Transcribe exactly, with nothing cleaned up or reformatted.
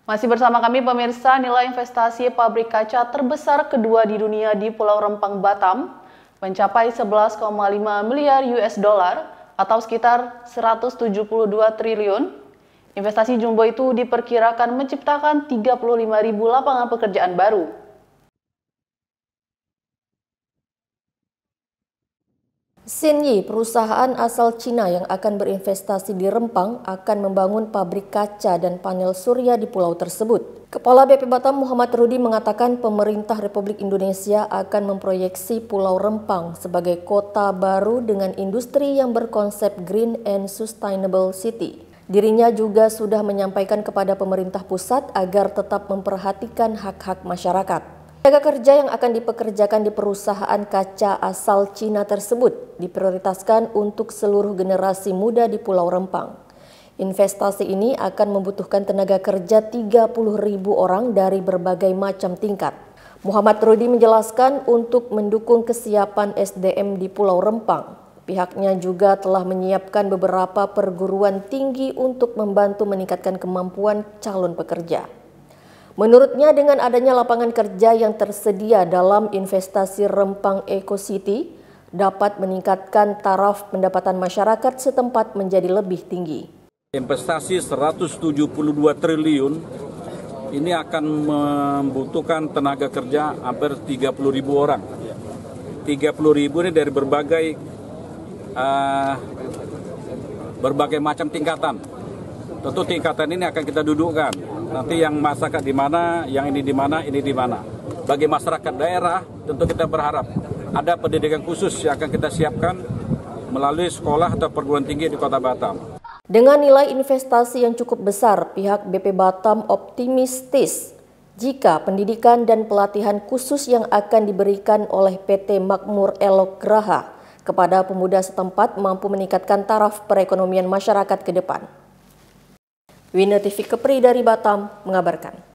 Masih bersama kami pemirsa, nilai investasi pabrik kaca terbesar kedua di dunia di Pulau Rempang, Batam mencapai sebelas koma lima miliar U S dollar atau sekitar seratus tujuh puluh dua triliun. Investasi jumbo itu diperkirakan menciptakan tiga puluh lima ribu lapangan pekerjaan baru. Xinyi, perusahaan asal Cina yang akan berinvestasi di Rempang, akan membangun pabrik kaca dan panel surya di pulau tersebut. Kepala B P Batam Muhammad Rudi mengatakan pemerintah Republik Indonesia akan memproyeksi Pulau Rempang sebagai kota baru dengan industri yang berkonsep Green and Sustainable City. Dirinya juga sudah menyampaikan kepada pemerintah pusat agar tetap memperhatikan hak-hak masyarakat. Tenaga kerja yang akan dipekerjakan di perusahaan kaca asal Cina tersebut diprioritaskan untuk seluruh generasi muda di Pulau Rempang. Investasi ini akan membutuhkan tenaga kerja tiga puluh ribu orang dari berbagai macam tingkat. Muhammad Rudi menjelaskan untuk mendukung kesiapan S D M di Pulau Rempang, pihaknya juga telah menyiapkan beberapa perguruan tinggi untuk membantu meningkatkan kemampuan calon pekerja. Menurutnya, dengan adanya lapangan kerja yang tersedia dalam investasi Rempang Eco City dapat meningkatkan taraf pendapatan masyarakat setempat menjadi lebih tinggi. Investasi seratus tujuh puluh dua triliun ini akan membutuhkan tenaga kerja hampir tiga puluh ribu orang. tiga puluh ribu ini dari berbagai uh, berbagai macam tingkatan. Tentu tingkatan ini akan kita dudukkan. Nanti yang masyarakat di mana, yang ini di mana, ini di mana. Bagi masyarakat daerah, tentu kita berharap ada pendidikan khusus yang akan kita siapkan melalui sekolah atau perguruan tinggi di Kota Batam. Dengan nilai investasi yang cukup besar, pihak B P Batam optimistis jika pendidikan dan pelatihan khusus yang akan diberikan oleh P T Makmur Elok Graha kepada pemuda setempat mampu meningkatkan taraf perekonomian masyarakat ke depan. Wina T V Kepri dari Batam mengabarkan.